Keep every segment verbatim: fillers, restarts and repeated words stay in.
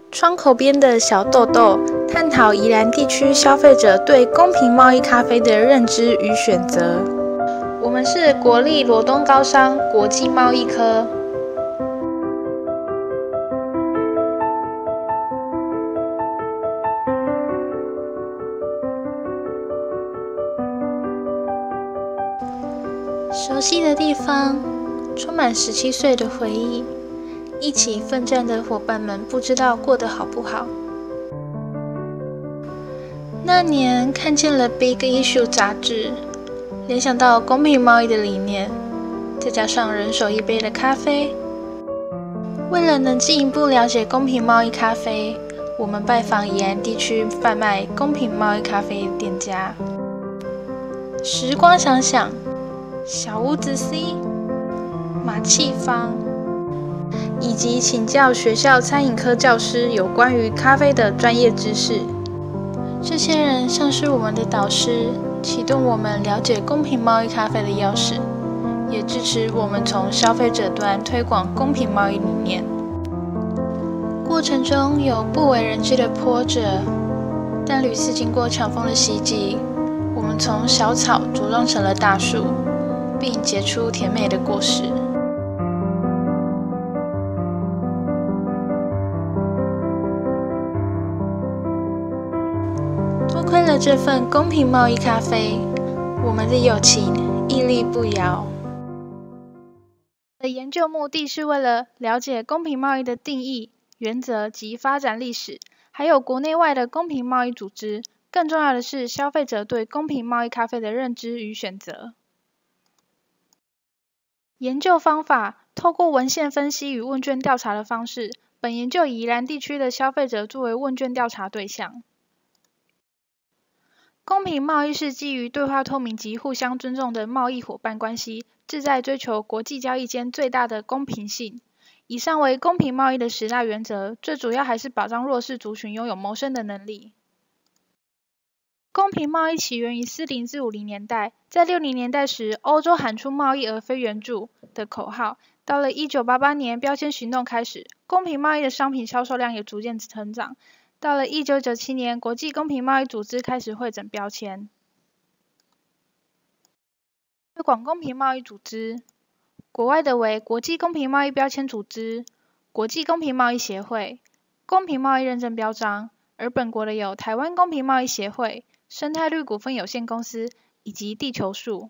窗口边的小豆豆探讨宜兰地区消费者对公平贸易咖啡的认知与选择。我们是国立罗东高商国际贸易科。熟悉的地方，充满十七岁的回忆。一起奋战的伙伴们不知道过得好不好。那年看见了《Big Issue》杂志，联想到公平贸易的理念，再加上人手一杯的咖啡。为了能进一步了解公平贸易咖啡，我们拜访宜兰地区贩卖公平贸易咖啡的店家。时光想想，小屋子 C、马气坊。以及请教学校餐饮科教师有关于咖啡的专业知识。这些人像是我们的导师，启动我们了解公平贸易咖啡的钥匙，也支持我们从消费者端推广公平贸易理念。过程中有不为人知的波折，但屡次经过强风的袭击，我们从小草茁壮成了大树，并结出甜美的果实。多亏了这份公平贸易咖啡，我们的友情屹立不摇。的研究目的是为了了解公平贸易的定义、原则及发展历史，还有国内外的公平贸易组织。更重要的是，消费者对公平贸易咖啡的认知与选择。研究方法：透过文献分析与问卷调查的方式，本研究以宜兰地区的消费者作为问卷调查对象。公平贸易是基于对话透明及互相尊重的贸易伙伴关系，志在追求国际交易间最大的公平性。以上为公平贸易的十大原则，最主要还是保障弱势族群拥有谋生的能力。公平贸易起源于四零至五零年代，在六零年代时，欧洲喊出贸易而非援助的口号。到了一九八八年，标签行动开始，公平贸易的商品销售量也逐渐成长。到了一九九七年，国际公平贸易组织开始汇整标签，推广公平贸易组织。国外的为国际公平贸易标签组织、国际公平贸易协会、公平贸易认证标章，而本国的有台湾公平贸易协会、生态绿股份有限公司以及地球树。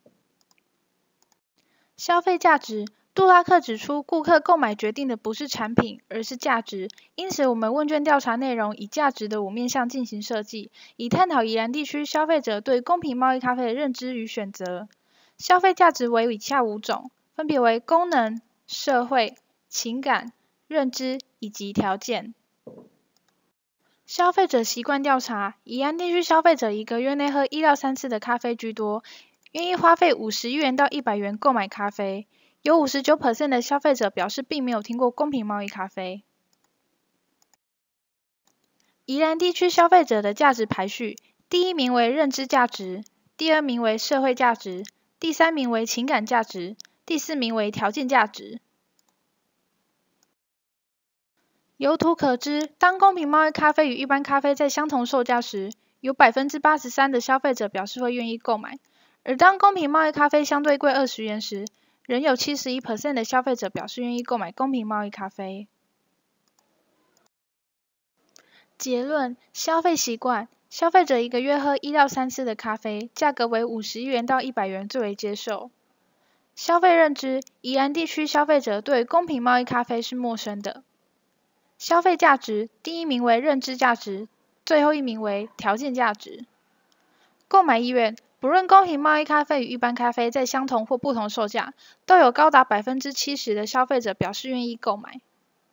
消费价值。杜拉克指出，顾客购买决定的不是产品，而是价值。因此，我们问卷调查内容以价值的五面向进行设计，以探讨宜兰地区消费者对公平贸易咖啡的认知与选择。消费价值为以下五种，分别为功能、社会、情感、认知以及条件。消费者习惯调查：宜兰地区消费者一个月内喝一到三次的咖啡居多，愿意花费五十元到一百元购买咖啡。有 百分之五十九 的消费者表示并没有听过公平贸易咖啡。宜兰地区消费者的价值排序：第一名为认知价值，第二名为社会价值，第三名为情感价值，第四名为条件价值。由图可知，当公平贸易咖啡与一般咖啡在相同售价时，有 百分之八十三 的消费者表示会愿意购买，而当公平贸易咖啡相对贵二十元时，仍有 百分之七十一 的消费者表示愿意购买公平贸易咖啡。结论：消费习惯，消费者一个月喝一到三次的咖啡，价格为五十元到一百元最为接受。消费认知，宜兰地区消费者对公平贸易咖啡是陌生的。消费价值，第一名为认知价值，最后一名为条件价值。购买意愿，不论公平贸易咖啡与一般咖啡在相同或不同售价，都有高达 百分之七十 的消费者表示愿意购买。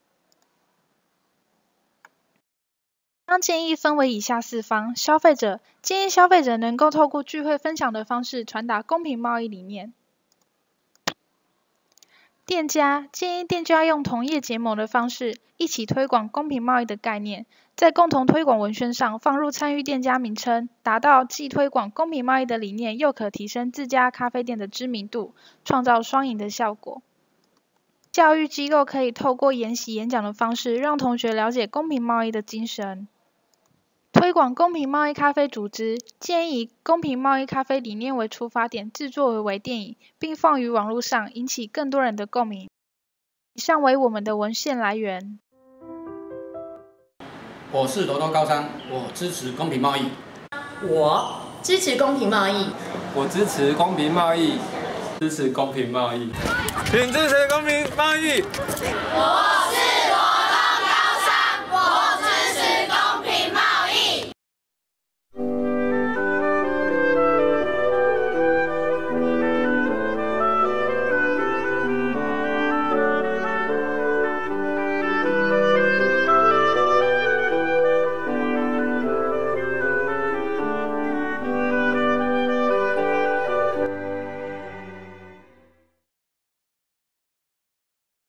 将建议分为以下四方：消费者建议消费者能够透过聚会分享的方式传达公平贸易理念。店家建议店家用同业结盟的方式，一起推广公平贸易的概念，在共同推广文宣上放入参与店家名称，达到既推广公平贸易的理念，又可提升自家咖啡店的知名度，创造双赢的效果。 教育机构可以透过研习演讲的方式，让同学了解公平贸易的精神。推广公平贸易咖啡组织建议以公平贸易咖啡理念为出发点，制作为微电影，并放于网络上，引起更多人的共鸣。以上为我们的文献来源。 我是罗东高商，我支持公平贸易。 我支持公平贸易。 我支持公平贸易。支持公平贸易。 请支持公平贸易。 我